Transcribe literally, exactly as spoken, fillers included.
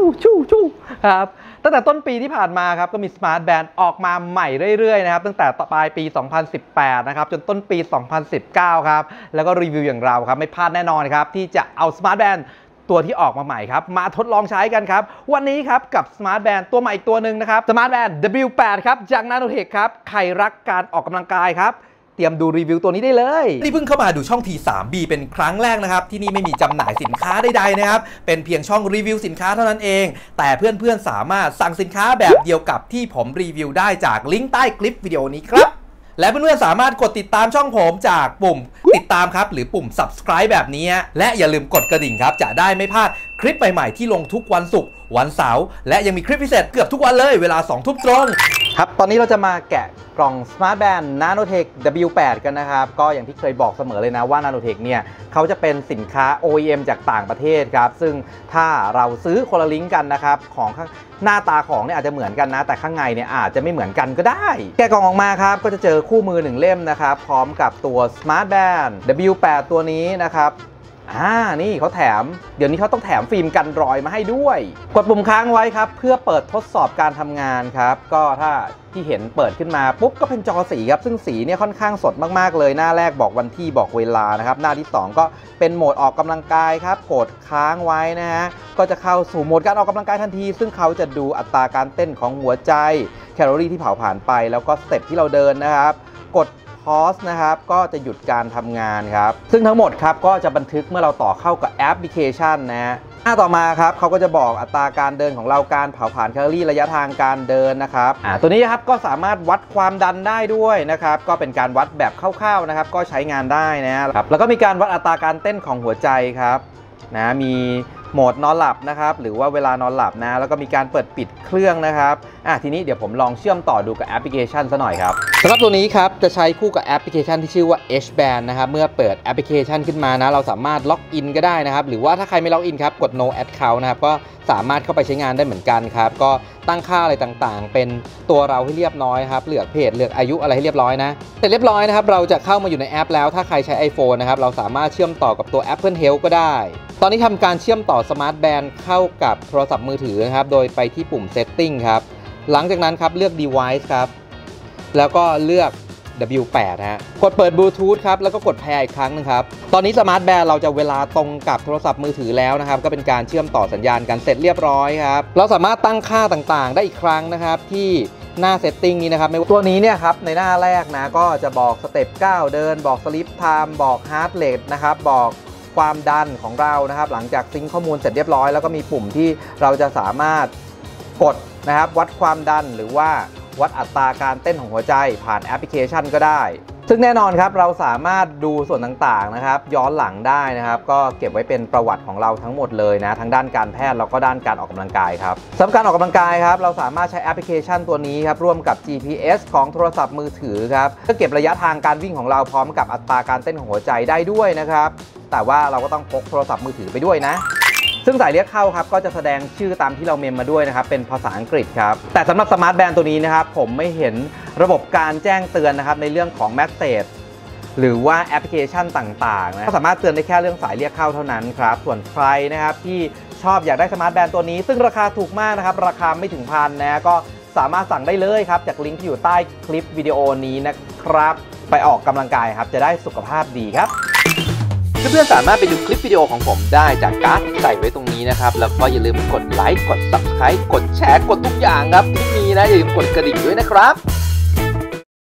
ชู่ชู่ครับตั้งแต่ต้นปีที่ผ่านมาครับก็มีสมาร์ทแบนด์ออกมาใหม่เรื่อยๆนะครับตั้งแต่ปลายปีสองพันสิบแปดนะครับจนต้นปีสองพันสิบเก้าครับแล้วก็รีวิวอย่างเราครับไม่พลาดแน่นอนครับที่จะเอาสมาร์ทแบนด์ตัวที่ออกมาใหม่ครับมาทดลองใช้กันครับวันนี้ครับกับสมาร์ทแบนด์ตัวใหม่อีกตัวหนึ่งนะครับสมาร์ทแบนด์ ดับเบิลยู แปด ครับจาก Nanotech ครับใครรักการออกกำลังกายครับเตรียมดูรีวิวตัวนี้ได้เลยนี่เพิ่งเข้ามาดูช่อง ที ทรี บี เป็นครั้งแรกนะครับที่นี่ไม่มีจำหน่ายสินค้าใดๆนะครับเป็นเพียงช่องรีวิวสินค้าเท่านั้นเองแต่เพื่อนๆสามารถสั่งสินค้าแบบเดียวกับที่ผมรีวิวได้จากลิงก์ใต้คลิปวิดีโอนี้ครับและเพื่อนๆสามารถกดติดตามช่องผมจากปุ่มติดตามครับหรือปุ่ม ซับสไครบ์ แบบนี้และอย่าลืมกดกระดิ่งครับจะได้ไม่พลาดคลิปใหม่ๆที่ลงทุกวันศุกร์วันเสาร์และยังมีคลิปพิเศษเกือบทุกวันเลยเวลาสองทุ่มตรงครับตอนนี้เราจะมาแกะกล่อง Smart Band Nanotech ดับเบิลยู แปด กันนะครับก็อย่างที่เคยบอกเสมอเลยนะว่า Nanotech เนี่ยเขาจะเป็นสินค้า โอ อี เอ็ม จากต่างประเทศครับซึ่งถ้าเราซื้อคนละลิงก์กันนะครับของหน้าตาของเนี่ยอาจจะเหมือนกันนะแต่ข้างในเนี่ยอาจจะไม่เหมือนกันก็ได้แกะกล่องออกมาครับก็จะเจอคู่มือหนึ่งเล่มนะครับพร้อมกับตัว Smart Band ดับเบิลยู แปด ตัวนี้นะครับอ่านี่เขาแถมเดี๋ยวนี้เขาต้องแถมฟิล์มกันรอยมาให้ด้วยกดปุ่มค้างไว้ครับเพื่อเปิดทดสอบการทำงานครับก็ถ้าที่เห็นเปิดขึ้นมาปุ๊บก็เป็นจอสีครับซึ่งสีเนี่ยค่อนข้างสดมากๆเลยหน้าแรกบอกวันที่บอกเวลานะครับหน้าที่สองก็เป็นโหมดออกกำลังกายครับกดค้างไว้นะฮะก็จะเข้าสู่โหมดการออกกำลังกายทันทีซึ่งเขาจะดูอัตราการเต้นของหัวใจแคลอรี่ที่เผาผลาญไปแล้วก็สเต็ปที่เราเดินนะครับกดพอสนะครับก็จะหยุดการทำงานครับซึ่งทั้งหมดครับก็จะบันทึกเมื่อเราต่อเข้ากับแอปพลิเคชันนะฮะหน้าต่อมาครับเขาก็จะบอกอัตราการเดินของเราการเผาผลาญแคลอรี่ระยะทางการเดินนะครับอ่าตัวนี้ครับก็สามารถวัดความดันได้ด้วยนะครับก็เป็นการวัดแบบคร่าวๆนะครับก็ใช้งานได้นะครับแล้วก็มีการวัดอัตราการเต้นของหัวใจครับนะมีโหมดนอนหลับนะครับหรือว่าเวลานอนหลับนะแล้วก็มีการเปิดปิดเครื่องนะครับอ่ะทีนี้เดี๋ยวผมลองเชื่อมต่อดูกับแอปพลิเคชันซะหน่อยครับสำหรับตัวนี้ครับจะใช้คู่กับแอปพลิเคชันที่ชื่อว่า H Band นะครับเมื่อเปิดแอปพลิเคชันขึ้นมานะเราสามารถล็อกอินก็ได้นะครับหรือว่าถ้าใครไม่ล็อกอินครับกด no account นะครับก็สามารถเข้าไปใช้งานได้เหมือนกันครับก็ตั้งค่าอะไรต่างๆเป็นตัวเราให้เรียบร้อยครับเลือกเพศเลือกอายุอะไรให้เรียบร้อยนะเสร็จเรียบร้อยนะครับเราจะเข้ามาอยู่ในแอปแล้วถ้าใครใช้ iPhone นะครับเราสามารถเชื่อมต่อกับตัว Apple Health ก็ได้ตอนนี้ทำการเชื่อมต่อ Smart Band เข้ากับโทรศัพท์มือถือนะครับโดยไปที่ปุ่ม Setting ครับหลังจากนั้นครับเลือก Device ครับแล้วก็เลือก ดับเบิลยู แปด ฮะกดเปิดบลูทูธครับแล้วก็กดแพร์อีกครั้งนึงครับตอนนี้ Smart Band เราจะเวลาตรงกับโทรศัพท์มือถือแล้วนะครับก็เป็นการเชื่อมต่อสัญญาณกันเสร็จเรียบร้อยครับเราสามารถตั้งค่าต่างๆได้อีกครั้งนะครับที่หน้า Setting นี้นะครับตัวนี้เนี่ยครับในหน้าแรกนะก็จะบอกสเต็ปก้าวเดินบอก Sleep Time บอก Heart Rate นะครับบอกความดันของเรานะครับหลังจากซิงค์ข้อมูลเสร็จเรียบร้อยแล้วก็มีปุ่มที่เราจะสามารถกดนะครับวัดความดันหรือว่าวัดอัตราการเต้นของหัวใจผ่านแอปพลิเคชันก็ได้ซึ่งแน่นอนครับเราสามารถดูส่วนต่างๆนะครับย้อนหลังได้นะครับก็เก็บไว้เป็นประวัติของเราทั้งหมดเลยนะทั้งด้านการแพทย์แล้วก็ด้านการออกกำลังกายครับสำหรับการออกกำลังกายครับเราสามารถใช้แอปพลิเคชันตัวนี้ครับร่วมกับ จี พี เอส ของโทรศัพท์มือถือครับเพื่อเก็บระยะทางการวิ่งของเราพร้อมกับอัตราการเต้นของหัวใจได้ด้วยนะครับแต่ว่าเราก็ต้องพกโทรศัพท์มือถือไปด้วยนะซึ่งสายเรียกเข้าครับก็จะแสดงชื่อตามที่เราเมมมาด้วยนะครับเป็นภาษาอังกฤษครับแต่สำหรับสมาร์ทแบนด์ตัวนี้นะครับผมไม่เห็นระบบการแจ้งเตือนนะครับในเรื่องของ Message หรือว่าแอปพลิเคชันต่างๆนะก็สามารถเตือนได้แค่เรื่องสายเรียกเข้าเท่านั้นครับส่วนใครนะครับที่ชอบอยากได้สมาร์ทแบนด์ตัวนี้ซึ่งราคาถูกมากนะครับราคาไม่ถึงพันนะก็สามารถสั่งได้เลยครับจากลิงก์ที่อยู่ใต้คลิปวิดีโอนี้นะครับไปออกกำลังกายครับจะได้สุขภาพดีครับเพื่อนๆสามารถไปดูคลิปวิดีโอของผมได้จากการ์ดที่ใส่ไว้ตรงนี้นะครับแล้วก็อย่าลืมกดไลค์กด ซับสไครบ์ กดแชร์กดทุกอย่างครับที่มีนะอย่าลืมกดกระดิ่งด้วยนะครับ